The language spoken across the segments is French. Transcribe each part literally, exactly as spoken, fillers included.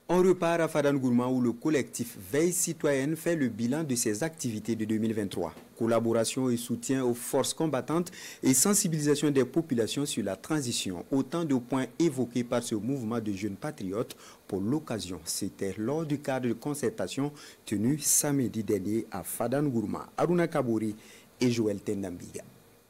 On repart à Fadan-Gourma où le collectif Veille Citoyenne fait le bilan de ses activités de deux mille vingt-trois. Collaboration et soutien aux forces combattantes et sensibilisation des populations sur la transition. Autant de points évoqués par ce mouvement de jeunes patriotes pour l'occasion. C'était lors du cadre de concertation tenu samedi dernier à Fadan-Gourma. Aruna Kabouri et Joël Tendambiga.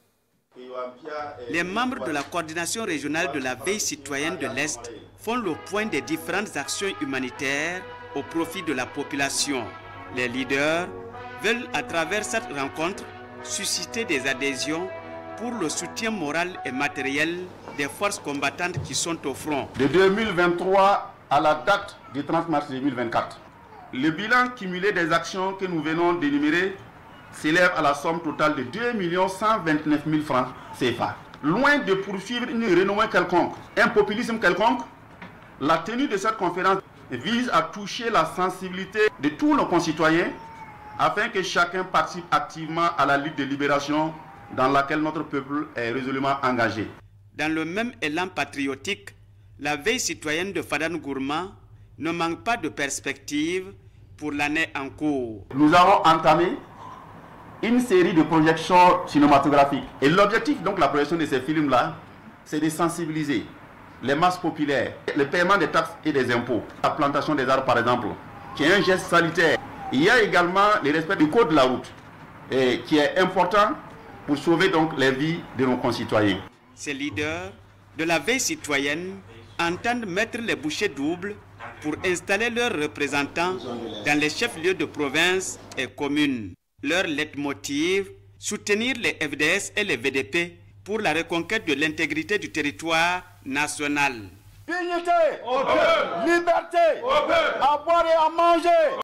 Les membres de la coordination régionale de la veille citoyenne de l'Est font le point des différentes actions humanitaires au profit de la population. Les leaders veulent à travers cette rencontre susciter des adhésions pour le soutien moral et matériel des forces combattantes qui sont au front. De deux mille vingt-trois à la date du trente mars deux mille vingt-quatre, le bilan cumulé des actions que nous venons d'énumérer s'élève à la somme totale de deux millions cent vingt-neuf mille francs C F A. Loin de poursuivre une renommée quelconque, un populisme quelconque, la tenue de cette conférence vise à toucher la sensibilité de tous nos concitoyens afin que chacun participe activement à la lutte de libération dans laquelle notre peuple est résolument engagé. Dans le même élan patriotique, la veille citoyenne de Fadan-Gourma ne manque pas de perspectives pour l'année en cours. Nous avons entamé une série de projections cinématographiques. Et l'objectif, donc la projection de ces films-là, c'est de sensibiliser les masses populaires, le paiement des taxes et des impôts, la plantation des arbres par exemple, qui est un geste salutaire. Il y a également le respect du code de la route, et qui est important pour sauver donc les vies de nos concitoyens. Ces leaders de la veille citoyenne entendent mettre les bouchées doubles pour installer leurs représentants dans les chefs-lieux de province et communes. Leur leitmotiv, soutenir les F D S et les V D P pour la reconquête de l'intégrité du territoire national. Dignité, liberté, à boire et à manger.